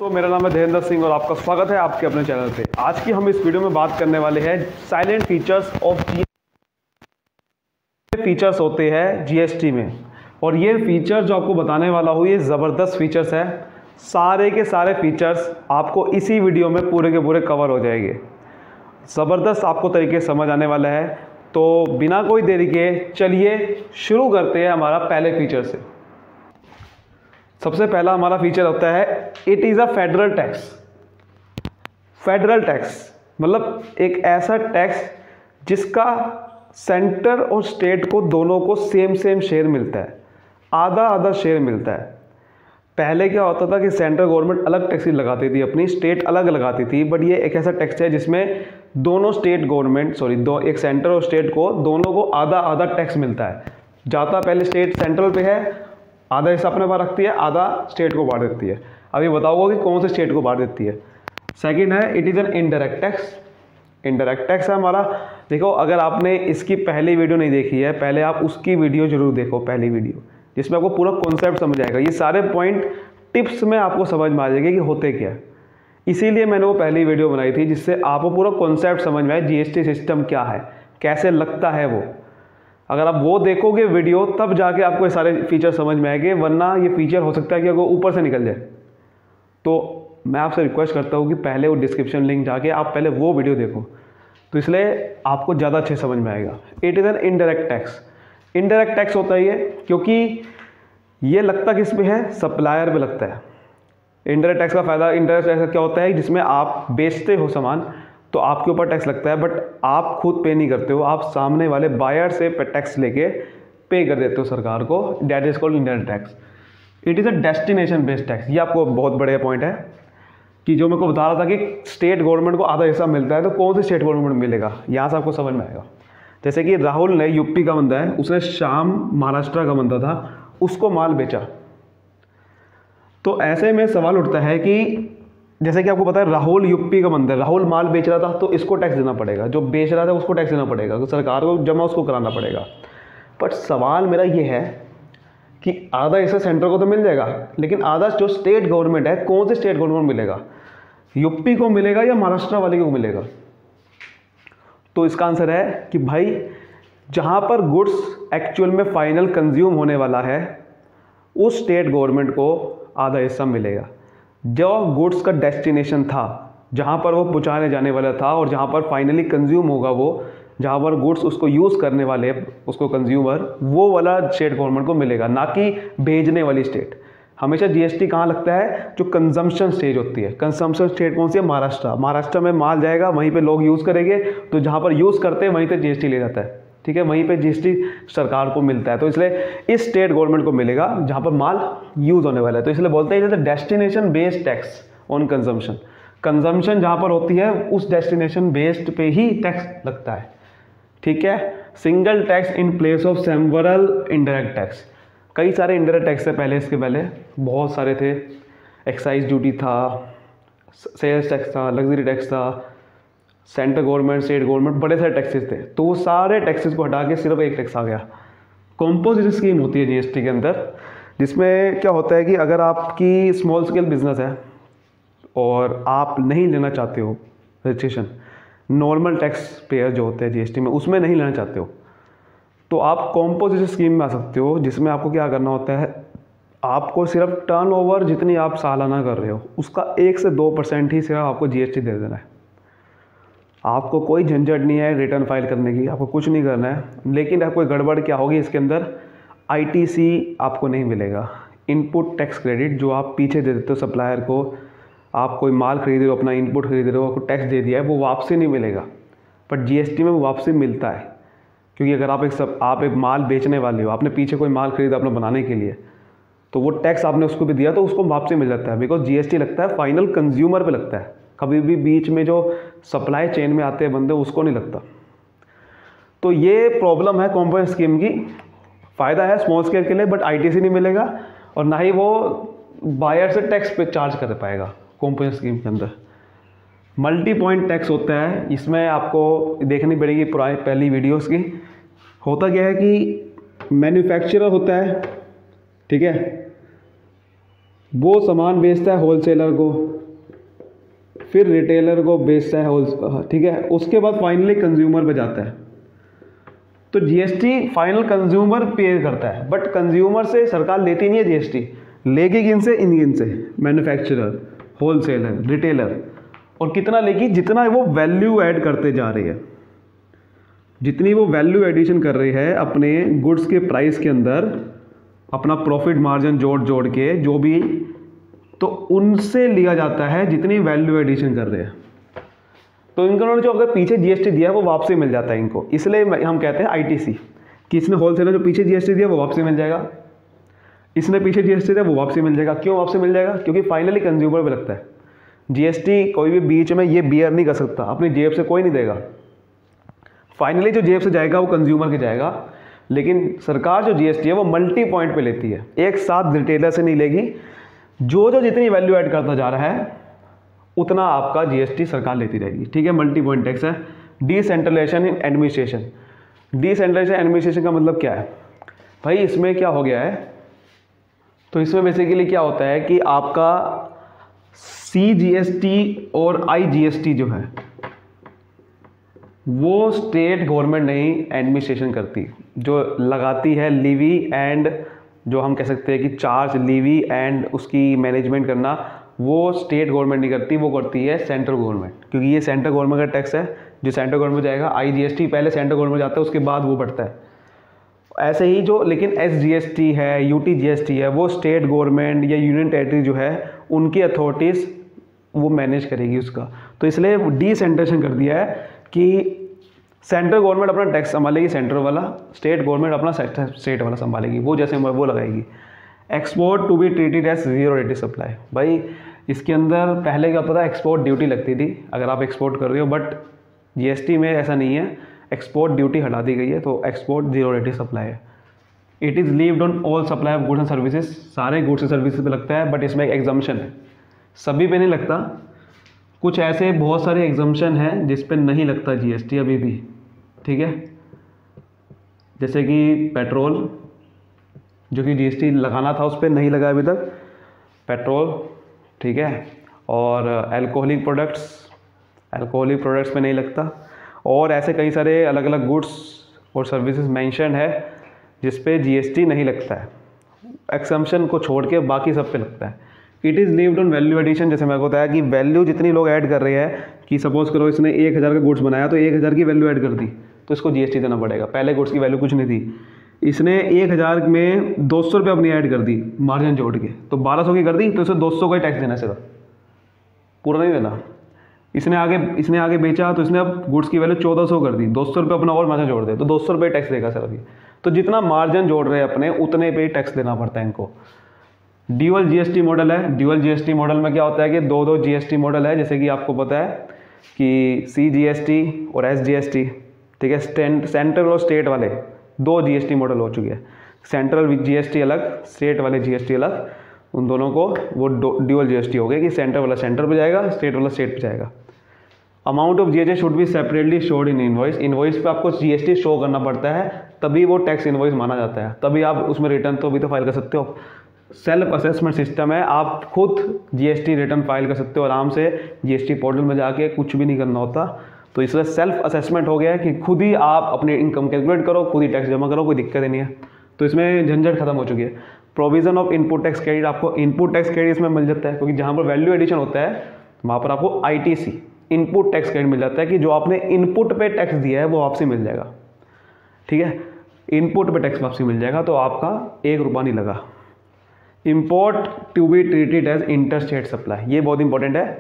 दोस्तों, मेरा नाम है धीरेन्द्र सिंह और आपका स्वागत है आपके अपने चैनल पे। आज की हम इस वीडियो में बात करने वाले हैं साइलेंट फीचर्स ऑफ फीचर्स होते हैं जीएसटी में। और ये फीचर जो आपको बताने वाला हूँ ये ज़बरदस्त फीचर्स है। सारे के सारे फीचर्स आपको इसी वीडियो में पूरे के पूरे कवर हो जाएंगे। ज़बरदस्त आपको तरीके समझ आने वाला है। तो बिना कोई देरी के चलिए शुरू करते हैं हमारा पहले फीचर से। सबसे पहला हमारा फीचर होता है it is a federal tax. Federal tax मतलब एक ऐसा टैक्स जिसका सेंटर और स्टेट को दोनों को सेम शेयर मिलता है, आधा आधा शेयर मिलता है। पहले क्या होता था कि सेंट्रल गवर्नमेंट अलग टैक्स लगाती थी, अपनी स्टेट अलग लगाती थी। बट ये एक ऐसा टैक्स है जिसमें दोनों स्टेट गवर्नमेंट एक सेंटर और स्टेट को दोनों को आधा आधा टैक्स मिलता है। जाता पहले स्टेट सेंट्रल पे है, आधा हिस्सा अपने पास रखती है, आधा स्टेट को बांट देती है। अभी बताऊंगा कि कौन से स्टेट को बांट देती है। सेकंड है it is an indirect tax. Indirect tax है हमारा, देखो अगर आपने इसकी पहली वीडियो नहीं देखी है, पहले आप उसकी वीडियो जरूर देखो, पहली वीडियो, जिसमें आपको पूरा कॉन्सेप्ट समझ आएगा। ये सारे पॉइंट टिप्स में आपको समझ में आ जाएगा कि होते क्या है। इसीलिए मैंने वो पहली वीडियो बनाई थी जिससे आपको पूरा कॉन्सेप्ट समझ में आए, जीएसटी सिस्टम क्या है, कैसे लगता है वो। अगर आप वो देखोगे वीडियो तब जाके आपको ये सारे फीचर समझ में आएंगे, वरना ये फीचर हो सकता है कि अगर ऊपर से निकल जाए। तो मैं आपसे रिक्वेस्ट करता हूँ कि पहले वो डिस्क्रिप्शन लिंक जाके आप पहले वो वीडियो देखो, तो इसलिए आपको ज़्यादा अच्छे समझ में आएगा। It is an indirect tax. Indirect tax होता है ये क्योंकि ये लगता किस पे है, सप्लायर पे लगता है। इनडायरेक्ट टैक्स का फ़ायदा, इनडायरेक्ट टैक्स क्या होता है, जिसमें आप बेचते हो सामान तो आपके ऊपर टैक्स लगता है, बट आप खुद पे नहीं करते हो, आप सामने वाले बायर से टैक्स लेके पे कर देते हो सरकार को। That is called indirect tax. It is a destination based tax. ये आपको बहुत बढ़िया पॉइंट है कि जो मेरे को बता रहा था कि स्टेट गवर्नमेंट को आधा हिस्सा मिलता है, तो कौन से स्टेट गवर्नमेंट मिलेगा, यहाँ से आपको समझ में आएगा। जैसे कि राहुल ने यूपी का बंदा है, उसने शाम महाराष्ट्र का बंदा था, उसको माल बेचा। तो ऐसे में सवाल उठता है कि जैसे कि आपको पता है राहुल यूपी का बंदा है, राहुल माल बेच रहा था तो इसको टैक्स देना पड़ेगा, जो बेच रहा था उसको टैक्स देना पड़ेगा, तो सरकार को जमा उसको कराना पड़ेगा। बट सवाल मेरा ये है कि आधा हिस्सा सेंटर को तो मिल जाएगा, लेकिन आधा जो स्टेट गवर्नमेंट है, कौन से स्टेट गवर्नमेंट मिलेगा, यूपी को मिलेगा या महाराष्ट्र वाले को मिलेगा? तो इसका आंसर है कि भाई जहाँ पर गुड्स एक्चुअल में फाइनल कंज्यूम होने वाला है उस स्टेट गवर्नमेंट को आधा हिस्सा मिलेगा। जो गुड्स का डेस्टिनेशन था, जहाँ पर वो पहुँचाने जाने वाला था और जहाँ पर फाइनली कंज्यूम होगा, वो जहाँ पर गुड्स उसको यूज़ करने वाले उसको कंज्यूमर, वो वाला स्टेट गवर्नमेंट को मिलेगा, ना कि भेजने वाली स्टेट। हमेशा जीएसटी कहाँ लगता है, जो कंजम्पशन स्टेज होती है। कंजम्पशन स्टेट कौन सी है, महाराष्ट्र। महाराष्ट्र में माल जाएगा, वहीं पे लोग यूज़ करेंगे, तो जहाँ पर यूज़ करते हैं वहीं पे जीएसटी ले जाता है, ठीक है, वहीं पे जीएसटी सरकार को मिलता है। तो इसलिए इस स्टेट गवर्नमेंट को मिलेगा जहाँ पर माल यूज़ होने वाला है। तो इसलिए बोलते हैं destination based tax on consumption. Consumption जहाँ पर होती है उस डेस्टिनेशन बेस्ड पे ही टैक्स लगता है, ठीक है। Single tax in place of several indirect tax. कई सारे इनडायरेक्ट टैक्स है पहले, इसके पहले बहुत सारे थे। एक्साइज ड्यूटी था, सेल्स टैक्स था, लग्जरी टैक्स था, सेंट्रल गवर्नमेंट, स्टेट गवर्नमेंट, बड़े सारे टैक्सेस थे। तो वो सारे टैक्सेस को हटा के सिर्फ एक टैक्स आ गया। कॉम्पोजिट स्कीम होती है जीएसटी के अंदर, जिसमें क्या होता है कि अगर आपकी स्मॉल स्केल बिजनेस है और आप नहीं लेना चाहते हो रजिस्ट्रेशन, नॉर्मल टैक्स पेयर जो होते हैं जीएसटी में, उसमें नहीं लेना चाहते हो, तो आप कॉम्पोजिट स्कीम में आ सकते हो, जिसमें आपको क्या करना होता है, आपको सिर्फ टर्नओवर जितनी आप सालाना कर रहे हो उसका 1 से 2% ही सिर्फ आपको जीएसटी दे देना है। आपको कोई झंझट नहीं है रिटर्न फाइल करने की, आपको कुछ नहीं करना है। लेकिन कोई गड़बड़ क्या होगी इसके अंदर, आईटीसी आपको नहीं मिलेगा, इनपुट टैक्स क्रेडिट जो आप पीछे दे देते हो सप्लायर को। आप कोई माल खरीद रहे हो, अपना इनपुट खरीद रहे हो, आपको टैक्स दे दिया है, वो वापसी नहीं मिलेगा। बट जीएसटी में वो वापसी मिलता है, क्योंकि अगर आप एक माल बेचने वाले हो, आपने पीछे कोई माल खरीदा अपना बनाने के लिए, तो वो टैक्स आपने उसको भी दिया तो उसको वापसी मिल जाता है। बिकॉज जीएसटी लगता है फाइनल कंज्यूमर पे लगता है, कभी भी बीच में जो सप्लाई चेन में आते हैं बंदे उसको नहीं लगता। तो ये प्रॉब्लम है कॉम्पोजिट स्कीम की। फ़ायदा है स्मॉल स्केल के लिए, बट आईटीसी नहीं मिलेगा और ना ही वो बायर से टैक्स पे चार्ज कर पाएगा कॉम्पोजिट स्कीम के अंदर। मल्टी पॉइंट टैक्स होता है, इसमें आपको देखनी पड़ेगी पुरानी पहली वीडियोस की। होता क्या है कि मैन्युफैक्चरर होता है, ठीक है, वो सामान बेचता है होलसेलर को, फिर रिटेलर को बेचता है होल, ठीक है, उसके बाद फाइनली कंज्यूमर पे जाता है। तो जीएसटी फाइनल कंज्यूमर पे करता है, बट कंज्यूमर से सरकार लेती नहीं है जीएसटी, लेगी किन से, इन से मैन्युफैक्चरर, होलसेलर, रिटेलर। और कितना लेगी, जितना वो वैल्यू ऐड करते जा रही है, जितनी वो वैल्यू एडिशन कर रही है अपने गुड्स के प्राइस के अंदर, अपना प्रॉफिट मार्जिन जोड़ जोड़ के जो भी, तो उनसे लिया जाता है जितनी वैल्यू एडिशन कर रहे हैं। तो इनको जो अगर पीछे जीएसटी दिया है वो वापसी मिल जाता है इनको, इसलिए हम कहते हैं आईटीसी, कि इसने होलसेलर जो पीछे जीएसटी दिया वो वापसी मिल जाएगा, इसने पीछे जीएसटी दिया वो वापसी मिल जाएगा। क्यों वापसी मिल जाएगा? क्योंकि फाइनली कंज्यूमर पे लगता है जीएसटी। कोई भी बीच में ये बियर नहीं कर सकता, अपनी जेब से कोई नहीं देगा, फाइनली जो जेब से जाएगा वो कंज्यूमर के जाएगा। लेकिन सरकार जो जीएसटी है वो मल्टी पॉइंट पे लेती है, एक साथ रिटेलर से नहीं लेगी, जो जो जितनी वैल्यू ऐड करता जा रहा है उतना आपका जीएसटी सरकार लेती रहेगी, ठीक है। मल्टी पॉइंट टैक्स है। Decentralisation in administration. Decentralisation administration का मतलब क्या है भाई? इसमें क्या हो गया है, तो इसमें बेसिकली क्या होता है कि आपका सीजीएसटी और आईजीएसटी जो है वो स्टेट गवर्नमेंट नहीं एडमिनिस्ट्रेशन करती, जो लगाती है लीवी एंड, जो हम कह सकते हैं कि चार्ज, लीवी एंड उसकी मैनेजमेंट करना, वो स्टेट गवर्नमेंट नहीं करती, वो करती है सेंट्रल गवर्नमेंट, क्योंकि ये सेंट्रल गवर्नमेंट का टैक्स है जो सेंट्रल गवर्नमेंट जाएगा। आईजीएसटी पहले सेंट्रल गवर्नमेंट जाता है, उसके बाद वो बढ़ता है। ऐसे ही जो लेकिन एसजीएसटी है, यूटीजीएसटी है, वो स्टेट गवर्नमेंट या यूनियन टेरिटरी जो है उनकी अथॉरिटीज़ वो मैनेज करेगी उसका। तो इसलिए डिसेंट्रलाइजेशन कर दिया है कि सेंट्रल गवर्नमेंट अपना टैक्स संभालेगी सेंट्रल वाला, स्टेट गवर्नमेंट अपना स्टेट वाला संभालेगी, वो जैसे वो लगाएगी। Export to be treated as zero rate supply. भाई इसके अंदर पहले क्या होता था, एक्सपोर्ट ड्यूटी लगती थी अगर आप एक्सपोर्ट कर रहे हो, बट जीएसटी में ऐसा नहीं है, एक्सपोर्ट ड्यूटी हटा दी गई है, तो एक्सपोर्ट जीरो रेट सप्लाई है। It is levied on all supply of goods and services, सारे गुड्स एंड सर्विसेज पे लगता है, बट इसमें एक एग्जम्पशन है, सभी पे नहीं लगता। कुछ ऐसे बहुत सारे एग्जम्पशन हैं जिस पे नहीं लगता जीएसटी अभी भी, ठीक है। जैसे कि पेट्रोल, जो कि जीएसटी लगाना था उस पर नहीं लगा अभी तक, पेट्रोल, ठीक है। और अल्कोहलिक प्रोडक्ट्स पे नहीं लगता। और ऐसे कई सारे अलग अलग गुड्स और सर्विसेज मेंशन है जिस पे जीएसटी नहीं लगता है, एक्सम्पशन को छोड़ के बाकी सब पे लगता है। It is levied on value addition, जैसे मैंने बताया कि वैल्यू जितनी लोग ऐड कर रहे हैं, कि सपोज करो इसने 1000 का गुड्स बनाया तो 1000 की वैल्यू ऐड कर दी तो इसको जीएसटी देना पड़ेगा। पहले गुड्स की वैल्यू कुछ नहीं थी, इसने 1000 में 200 रुपये अपनी ऐड कर दी मार्जिन जोड़ के, तो 1200 की कर दी, तो इसे 200 का ही टैक्स देना सिर्फ, पूरा नहीं देना। इसने आगे बेचा तो इसने अब गुड्स की वैल्यू 1400 कर दी, 200 रुपये अपना और मार्जिन जोड़ दे तो 200 रुपये टैक्स देगा सर अभी। तो जितना मार्जिन जोड़ रहे हैं अपने उतने पे टैक्स देना पड़ता है इनको। ड्यूअल जीएसटी मॉडल है। ड्यूअल जीएसटी मॉडल में क्या होता है कि दो जीएसटी मॉडल है, जैसे कि आपको पता है कि सीजीएसटी और एसजीएसटी, ठीक है। सेंट्रल और स्टेट वाले 2 जीएसटी मॉडल हो चुके हैं, सेंट्रल जीएसटी अलग, स्टेट वाले जीएसटी अलग, उन दोनों को वो ड्यूअल जीएसटी हो गया कि सेंटर वाला सेंटर पे जाएगा, स्टेट वाला स्टेट पे जाएगा। Amount of GST should be separately shown in invoice. Invoice पे आपको जीएसटी शो करना पड़ता है, तभी वो टैक्स इनवॉइस माना जाता है, तभी आप उसमें रिटर्न तो भी तो फाइल कर सकते हो। सेल्फ असेसमेंट सिस्टम है, आप खुद जीएसटी रिटर्न फाइल कर सकते हो आराम से, जीएसटी पोर्टल में जाके कुछ भी नहीं करना होता। तो इसलिए सेल्फ असेसमेंट हो गया है कि खुद ही आप अपनी इनकम कैलकुलेट करो, खुद ही टैक्स जमा करो, कोई दिक्कत ही नहीं है। तो इसमें झंझट खत्म हो चुकी है। Provision of input tax credit, आपको इनपुट टैक्स क्रेडिट इसमें मिल जाता है, क्योंकि जहाँ पर वैल्यू एडिशन होता है वहाँ पर आपको आईटीसी इनपुट टैक्स क्रेडिट मिल जाता है, कि जो आपने इनपुट पे टैक्स दिया है वो वापसी मिल जाएगा, ठीक है। इनपुट पे टैक्स वापसी मिल जाएगा, तो आपका 1 रुपया नहीं लगा। Import to be treated as inter state supply, ये बहुत इंपॉर्टेंट है।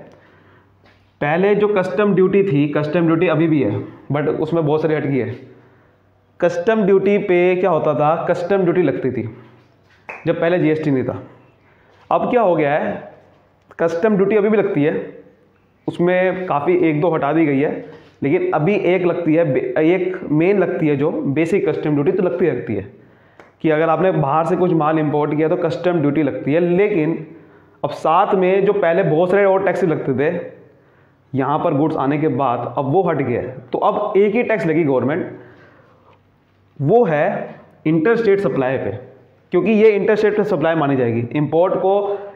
पहले जो कस्टम ड्यूटी थी, कस्टम ड्यूटी अभी भी है बट उसमें बहुत सारी हटकी है। कस्टम ड्यूटी पे क्या होता था, कस्टम ड्यूटी लगती थी जब पहले जीएसटी नहीं था। अब क्या हो गया है, कस्टम ड्यूटी अभी भी लगती है, उसमें काफ़ी 1-2 हटा दी गई है, लेकिन अभी एक लगती है, एक मेन लगती है जो बेसिक कस्टम ड्यूटी तो लगती है कि अगर आपने बाहर से कुछ माल इंपोर्ट किया तो कस्टम ड्यूटी लगती है। लेकिन अब साथ में जो पहले बहुत सारे और टैक्स लगते थे यहाँ पर गुड्स आने के बाद, अब वो हट गया है, तो अब एक ही टैक्स लगी गवर्नमेंट, वो है इंटर स्टेट सप्लाई पे, क्योंकि ये इंटर स्टेट सप्लाई मानी जाएगी। इंपोर्ट को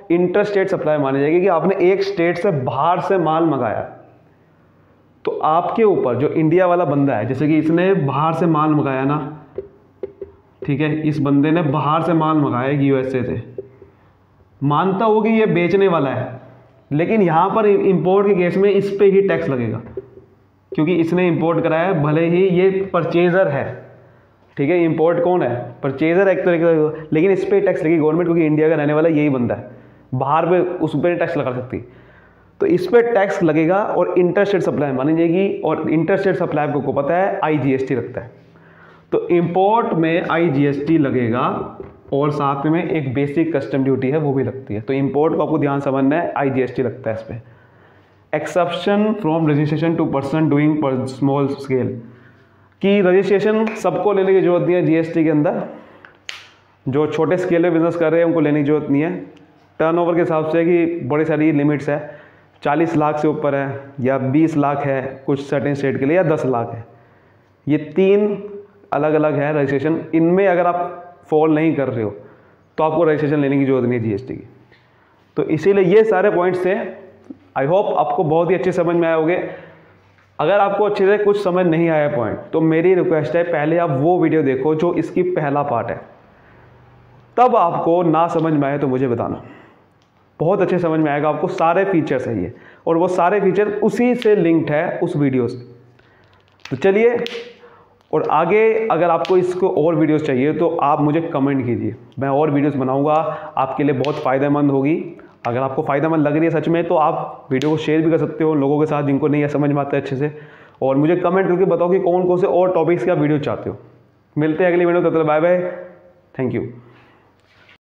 इंटर स्टेट सप्लाई मानी जाएगी कि आपने एक स्टेट से बाहर से माल मंगाया, तो आपके ऊपर जो इंडिया वाला बंदा है, जैसे कि इसने बाहर से माल मंगाया ना, ठीक है, इस बंदे ने बाहर से माल मंगाया यूएसए से, मानता हो कि ये बेचने वाला है, लेकिन यहाँ पर इंपोर्ट के केस में इस पे ही टैक्स लगेगा क्योंकि इसने इंपोर्ट कराया है, भले ही ये परचेजर है, ठीक है, इंपोर्ट कौन है, परचेजर एक तरीके का, लेकिन इस पर टैक्स लगेगी गवर्नमेंट क्योंकि इंडिया का रहने वाला यही बंदा है, बाहर पे उस पर टैक्स लगा सकती, तो इस पर टैक्स लगेगा और इंटर स्टेट सप्लाई मानी जाएगी। और इंटर स्टेट सप्लाई आपको पता है IGST लगता है, तो इंपोर्ट में IGST लगेगा और साथ में एक बेसिक कस्टम ड्यूटी है वो भी लगती है। तो इंपोर्ट को आपको ध्यान समझना है, IGST लगता है इस पर। Exception from registration to person doing पर स्मॉल स्केल, कि रजिस्ट्रेशन सबको लेने की जरूरत नहीं है GST के अंदर, जो छोटे स्केल पे बिजनेस कर रहे हैं उनको लेने की जरूरत नहीं है। टर्नओवर के हिसाब से कि बड़ी सारी लिमिट्स है, 40 लाख से ऊपर है या 20 लाख है कुछ सर्टेन स्टेट के लिए, या 10 लाख है, ये 3 अलग अलग है रजिस्ट्रेशन। इनमें अगर आप फॉल नहीं कर रहे हो तो आपको रजिस्ट्रेशन लेने की जरूरत नहीं है GST की। तो इसीलिए ये सारे पॉइंट्स थे, आई होप आपको बहुत ही अच्छे समझ में आए होंगे। अगर आपको अच्छे से कुछ समझ नहीं आया पॉइंट, तो मेरी रिक्वेस्ट है पहले आप वो वीडियो देखो जो इसकी पहला पार्ट है, तब आपको ना समझ में आए तो मुझे बताना, बहुत अच्छे समझ में आएगा आपको। सारे फीचर्स है ये, और वो सारे फीचर उसी से लिंक्ड है उस वीडियो से। तो चलिए, और आगे अगर आपको इसको और वीडियोस चाहिए तो आप मुझे कमेंट कीजिए, मैं और वीडियोस बनाऊंगा, आपके लिए बहुत फ़ायदेमंद होगी। अगर आपको फ़ायदेमंद लग रही है सच में, तो आप वीडियो को शेयर भी कर सकते हो लोगों के साथ जिनको नहीं समझ में आता है अच्छे से, और मुझे कमेंट करके बताओ कि कौन कौन से और टॉपिक्स के आप वीडियो चाहते हो। मिलते हैं अगली वीडियो, तब तक बाय बाय, थैंक यू।